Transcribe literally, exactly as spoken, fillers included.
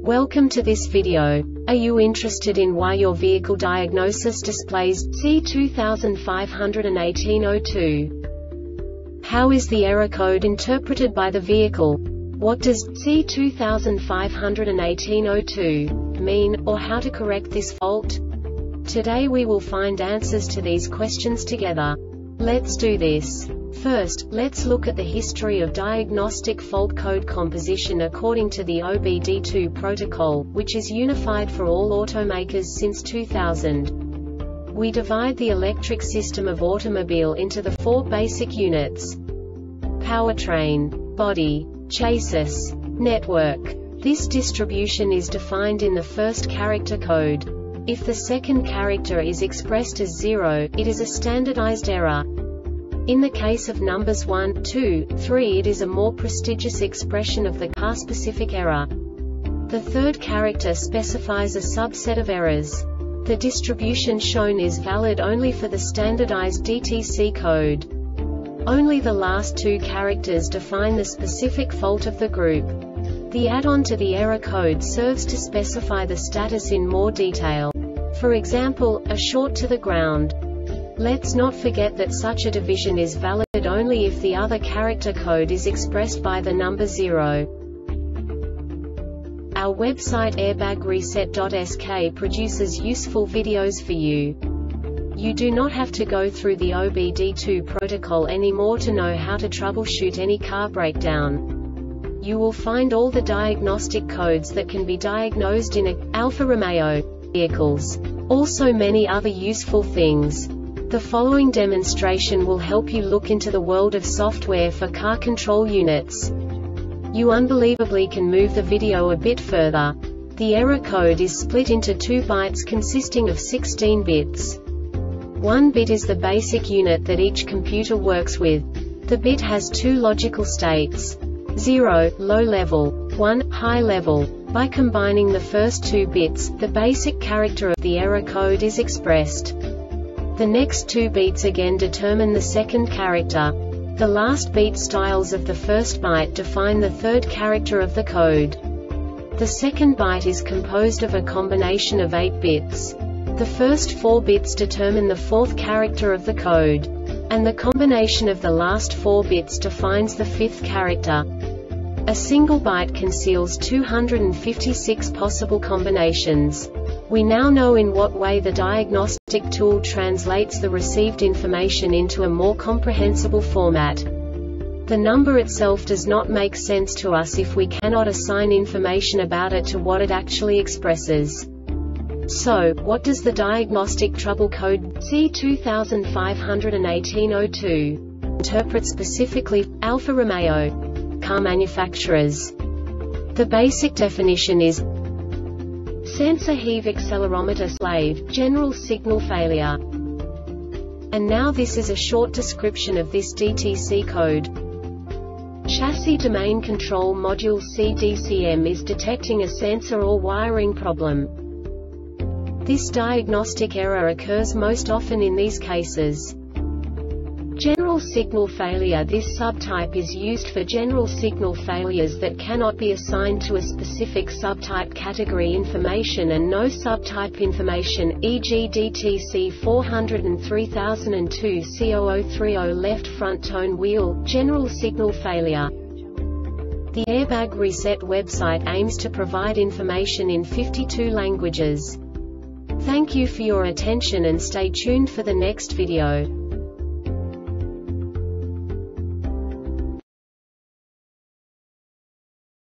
Welcome to this video. Are you interested in why your vehicle diagnosis displays C two five one eight zero two? How is the error code interpreted by the vehicle? What does C two five one eight zero two mean, or how to correct this fault? Today we will find answers to these questions together. Let's do this. First, let's look at the history of diagnostic fault code composition according to the O B D two protocol, which is unified for all automakers since two thousand. We divide the electric system of automobile into the four basic units: powertrain, body, chassis, network. This distribution is defined in the first character code. If the second character is expressed as zero, it is a standardized error. In the case of numbers one, two, three, it is a more prestigious expression of the car-specific error. The third character specifies a subset of errors. The distribution shown is valid only for the standardized D T C code. Only the last two characters define the specific fault of the group. The add-on to the error code serves to specify the status in more detail. For example, a short to the ground. Let's not forget that such a division is valid only if the other character code is expressed by the number zero. Our website airbag reset dot S K produces useful videos for you. You do not have to go through the O B D two protocol anymore to know how to troubleshoot any car breakdown. You will find all the diagnostic codes that can be diagnosed in a Alfa Romeo vehicles. Also many other useful things. The following demonstration will help you look into the world of software for car control units. You unbelievably can move the video a bit further. The error code is split into two bytes consisting of sixteen bits. One bit is the basic unit that each computer works with. The bit has two logical states: zero, low level, one, high level. By combining the first two bits, the basic character of the error code is expressed. The next two beats again determine the second character. The last beat styles of the first byte define the third character of the code. The second byte is composed of a combination of eight bits. The first four bits determine the fourth character of the code. And the combination of the last four bits defines the fifth character. A single byte conceals two hundred fifty-six possible combinations. We now know in what way the diagnostic tool translates the received information into a more comprehensible format. The number itself does not make sense to us if we cannot assign information about it to what it actually expresses. So, what does the diagnostic trouble code C two five one eight zero two interpret specifically for Alfa Romeo car manufacturers? The basic definition is sensor heave accelerometer slave, general signal failure. And now this is a short description of this D T C code. Chassis Domain Control Module C D C M is detecting a sensor or wiring problem. This diagnostic error occurs most often in these cases: general signal failure. This subtype is used for general signal failures that cannot be assigned to a specific subtype category information and no subtype information, for example D T C four oh three thousand two C zero zero three zero left front tone wheel, general signal failure. The Airbag Reset website aims to provide information in fifty-two languages. Thank you for your attention and stay tuned for the next video.